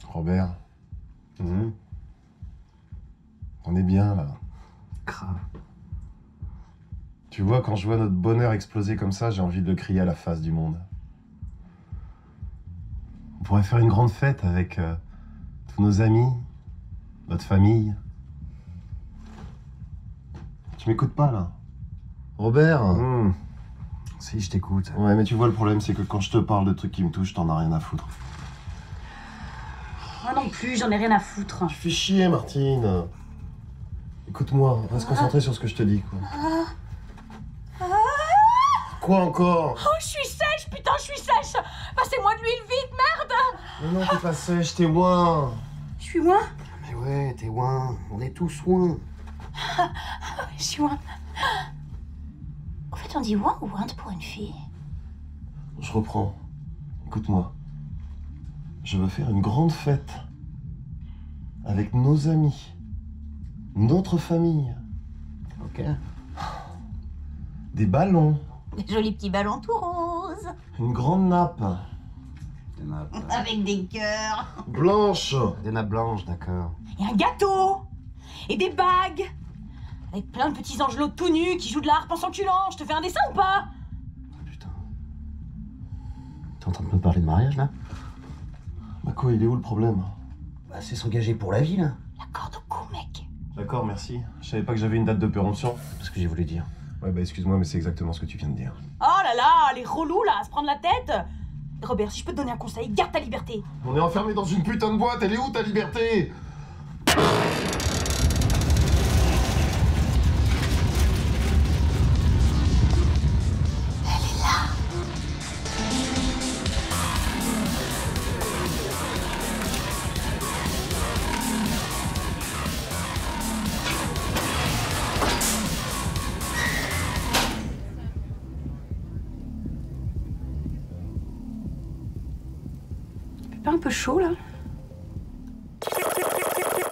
Robert. On est bien, là. Grave. Tu vois, quand je vois notre bonheur exploser comme ça, j'ai envie de le crier à la face du monde. On pourrait faire une grande fête avec tous nos amis, notre famille. Tu m'écoutes pas, là? Robert? Si, je t'écoute. Ouais, mais tu vois, le problème, c'est que quand je te parle de trucs qui me touchent, t'en as rien à foutre. Moi non plus, j'en ai rien à foutre. Tu fais chier, Martine. Écoute-moi, reste concentré sur ce que je te dis, quoi. Quoi encore? Oh, je suis sèche, putain, je suis sèche. Passez-moi de l'huile vite, merde. Mais non, t'es pas sèche, t'es ouin. Je suis ouin. Mais ouais, t'es ouin. On est tous ouin. Je suis ouin. En fait, on dit ouin ou ointe pour une fille? Je reprends. Écoute-moi. Je veux faire une grande fête. Avec nos amis. Notre famille. Ok. Des ballons. Des jolis petits ballons tout roses. Une grande nappe. Des nappes. Avec des cœurs. Blanche. Des nappes blanches, d'accord. Et un gâteau. Et des bagues. Avec plein de petits angelots tout nus qui jouent de la harpe en s'enculant. Je te fais un dessin ou pas? Putain. T'es en train de me parler de mariage, là? Bah quoi, il est où le problème? Bah, c'est s'engager pour la vie, là. La corde au cou, mec. D'accord, merci. Je savais pas que j'avais une date de péremption. C'est ce que j'ai voulu dire. Ouais, bah excuse-moi, mais c'est exactement ce que tu viens de dire. Oh là là, les relous là, à se prendre la tête. Robert, si je peux te donner un conseil, garde ta liberté. On est enfermé dans une putain de boîte, elle est où ta liberté? Pas un peu chaud là?